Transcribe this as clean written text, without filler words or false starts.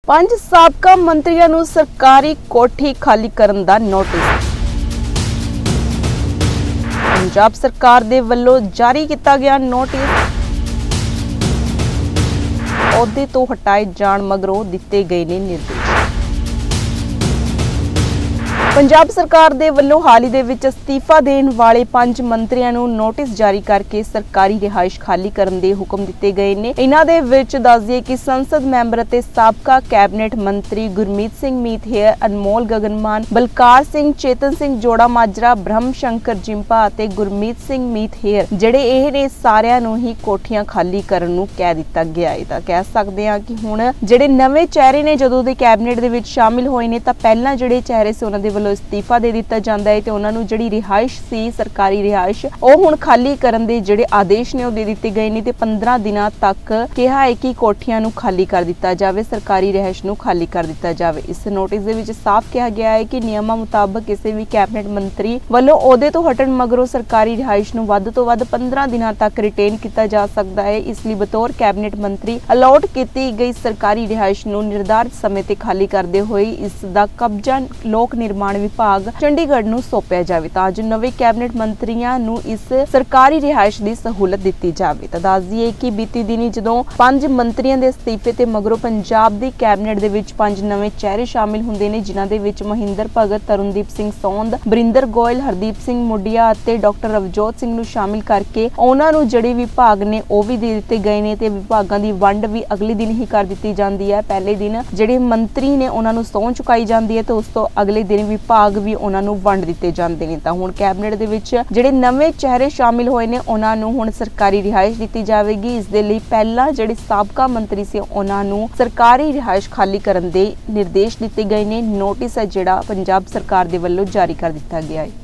5 ਸਾਬਕਾ ਮੰਤਰੀਆਂ ਨੂੰ ਸਰਕਾਰੀ ਕੋਠੀ ਖਾਲੀ ਕਰਨ ਦਾ ਨੋਟਿਸ। ਪੰਜਾਬ ਸਰਕਾਰ ਦੇ ਵੱਲੋਂ ਜਾਰੀ ਕੀਤਾ ਗਿਆ ਨੋਟਿਸ। ਅਹੁਦੇ ਤੋਂ ਹਟਾਏ ਜਾਣ ਮਗਰੋਂ ਦਿੱਤੇ ਗਏ ਨੇ ਨਿਰਦੇਸ਼। ਪੰਜਾਬ ਸਰਕਾਰ ਦੇ ਵੱਲੋਂ ਹਾਲ ਹੀ ਦੇ ਵਿੱਚ ਅਸਤੀਫਾ ਦੇਣ ਵਾਲੇ 5 ਮੰਤਰੀਆਂ ਨੂੰ ਨੋਟਿਸ ਜਾਰੀ ਕਰਕੇ ਸਰਕਾਰੀ ਰਿਹਾਇਸ਼ ਖਾਲੀ ਕਰਨ ਦੇ ਹੁਕਮ ਦਿੱਤੇ ਗਏ ਨੇ। ਇਹਨਾਂ ਦੇ ਵਿੱਚ ਦੱਸ ਦਈਏ ਕਿ ਸੰਸਦ ਮੈਂਬਰ ਅਤੇ ਸਾਬਕਾ ਕੈਬਨਿਟ ਮੰਤਰੀ ਗੁਰਮੀਤ ਸਿੰਘ ਮੀਤ-ਹੇਅਰ, ਅਨਮੋਲ ਗਗਨਮਾਨ, ਬਲਕਾਰ ਸਿੰਘ, ਚੇਤਨ ਸਿੰਘ ਜੋੜਾ ਮਾਜਰਾ, ਬ੍ਰਹਮ ਸ਼ੰਕਰ ਜਿੰਪਾ ਅਤੇ ਗੁਰਮੀਤ ਸਿੰਘ ਮੀਤ-ਹੇਅਰ ਜਿਹੜੇ ਇਹ ਨੇ ਸਾਰਿਆਂ ਨੂੰ ਹੀ ਕੋਠੀਆਂ ਖਾਲੀ ਕਰਨ ਨੂੰ ਕਹਿ ਦਿੱਤਾ ਗਿਆ ਹੈ। ਤਾਂ ਕਹਿ ਸਕਦੇ ਹਾਂ ਕਿ ਹੁਣ ਜਿਹੜੇ ਨਵੇਂ ਚਿਹਰੇ ਨੇ ਜਦੋਂ ਦੇ ਕੈਬਨਿਟ ਦੇ ਵਿੱਚ ਸ਼ਾਮਿਲ ਹੋਏ ਨੇ ਤਾਂ ਪਹਿਲਾਂ ਜਿਹੜੇ ਚਿਹਰੇ ਸੀ ਉਹਨਾਂ ਦੇ ਵੱਲੋਂ ਅਸਤੀਫਾ ਦੇ ਦਿੱਤਾ ਜਾਂਦਾ ਹੈ ਤੇ ਉਹਨਾਂ ਨੂੰ ਜਿਹੜੀ ਰਿਹਾਇਸ਼ ਸੀ ਸਰਕਾਰੀ ਰਿਹਾਇਸ਼ ਉਹ ਹੁਣ ਖਾਲੀ ਕਰਨ ਦੇ ਜਿਹੜੇ ਆਦੇਸ਼ ਨੇ ਉਹ ਦੇ ਦਿੱਤੇ ਗਏ ਨੇ ਤੇ 15 ਦਿਨਾਂ ਤੱਕ ਕਿਹਾ ਹੈ ਕਿ ਕੋਠੀਆਂ ਨੂੰ ਖਾਲੀ ਕਰ ਦਿੱਤਾ ਜਾਵੇ, ਸਰਕਾਰੀ ਰਿਹਾਇਸ਼ ਨੂੰ ਖਾਲੀ ਕਰ ਦਿੱਤਾ ਜਾਵੇ। ਇਸ ਨੋਟਿਸ ਦੇ ਵਿੱਚ ਸਾਫ਼ ਕਿਹਾ ਗਿਆ ਹੈ ਕਿ ਨਿਯਮਾਂ ਮੁਤਾਬਕ ਕਿਸੇ ਵੀ ਕੈਬਨਿਟ ਮੰਤਰੀ ਵੱਲੋਂ ਅਹੁਦੇ ਤੋਂ ਹਟਣ ਮਗਰੋਂ ਸਰਕਾਰੀ ਰਿਹਾਇਸ਼ ਨੂੰ ਵੱਧ ਤੋਂ ਵੱਧ 15 ਦਿਨਾਂ ਤੱਕ ਰਿਟੇਨ ਕੀਤਾ ਜਾ ਸਕਦਾ ਹੈ। ਇਸ ਲਈ ਬਤੌਰ ਕੈਬਨਿਟ ਮੰਤਰੀ ਅਲਾਟ ਕੀਤੀ ਗਈ ਸਰਕਾਰੀ ਰਿਹਾਇਸ਼ ਨੂੰ ਨਿਰਧਾਰਿਤ ਸਮੇਂ ਤੇ ਖਾਲੀ ਕਰਦੇ ਹੋਏ ਇਸ ਦਾ ਕਬਜ਼ਾ ਲੋਕ ਨਿਰਮਾਣ ਵਿਭਾਗ ਚੰਡੀਗੜ੍ਹ ਨੂੰ ਸੌਂਪਿਆ ਜਾਵੇ ਤਾਂ ਜੋ ਨਵੇਂ ਕੈਬਨਿਟ ਮੰਤਰੀਆਂ ਨੂੰ ਇਸ ਸਰਕਾਰੀ ਰਿਹਾਇਸ਼ ਦੀ ਸਹੂਲਤ ਦਿੱਤੀ ਜਾਵੇ। ਤਾਂ ਦੱਸ ਦਈਏ ਕਿ ਬੀਤੀ ਦਿਨੀ ਜਦੋਂ 5 ਮੰਤਰੀਆਂ ਦੇ ਅਸਤੀਫੇ ਤੇ ਮਗਰੋਂ ਪੰਜਾਬ ਦੀ ਕੈਬਨਿਟ ਦੇ ਵਿੱਚ 5 ਨਵੇਂ ਚਿਹਰੇ ਸ਼ਾਮਿਲ ਹੁੰਦੇ ਨੇ, ਜਿਨ੍ਹਾਂ ਦੇ ਵਿੱਚ ਮਹਿੰਦਰ ਭਗਤ, ਤਰੁਣਦੀਪ ਸਿੰਘ ਸੌਂਦ, ਬਰਿੰਦਰ ਗੋਇਲ, ਹਰਦੀਪ ਸਿੰਘ ਮੁੰਡਿਆ ਅਤੇ ਡਾਕਟਰ ਰਵਜੋਤ ਸਿੰਘ ਨੂੰ ਸ਼ਾਮਿਲ ਕਰਕੇ ਉਹਨਾਂ ਨੂੰ ਜਿਹੜੇ ਵਿਭਾਗ ਨੇ ਉਹ ਵੀ ਦੇ ਦਿੱਤੇ ਗਏ ਨੇ ਤੇ ਵਿਭਾਗਾਂ ਦੀ ਵੰਡ ਵੀ ਅਗਲੇ ਦਿਨ ਹੀ ਕਰ ਦਿੱਤੀ ਜਾਂਦੀ ਹੈ। ਪਹਿਲੇ ਦਿਨ ਜਿਹੜੇ ਮੰਤਰੀ ਨੇ ਉਹਨਾਂ ਨੂੰ ਸਹੁੰ ਚੁਕਾਈ ਜਾਂਦੀ ਹੈ ਤੇ ਉਸ ਤੋਂ ਅਗਲੇ ਦਿਨ ਵਿਭਾਗ ਵੀ ਉਹਨਾਂ ਨੂੰ ਵੰਡ ਦਿੱਤੇ ਜਾਂਦੇ ਨੇ। ਤਾਂ ਹੁਣ ਕੈਬਨਿਟ ਦੇ ਵਿੱਚ ਜਿਹੜੇ ਨਵੇਂ ਚਿਹਰੇ ਸ਼ਾਮਿਲ ਹੋਏ ਨੇ ਉਹਨਾਂ ਨੂੰ ਹੁਣ ਸਰਕਾਰੀ ਰਿਹਾਇਸ਼ ਦਿੱਤੀ ਜਾਵੇਗੀ। ਇਸ ਦੇ ਲਈ ਪਹਿਲਾਂ ਜਿਹੜੇ ਸਾਬਕਾ ਮੰਤਰੀ ਸੀ ਉਹਨਾਂ ਨੂੰ ਸਰਕਾਰੀ ਰਿਹਾਇਸ਼ ਖਾਲੀ ਕਰਨ ਦੇ ਨਿਰਦੇਸ਼ ਦਿੱਤੇ ਗਏ ਨੇ। ਨੋਟਿਸ ਹੈ ਜਿਹੜਾ ਪੰਜਾਬ ਸਰਕਾਰ ਦੇ ਵੱਲੋਂ ਜਾਰੀ ਕਰ ਦਿੱਤਾ ਗਿਆ ਹੈ।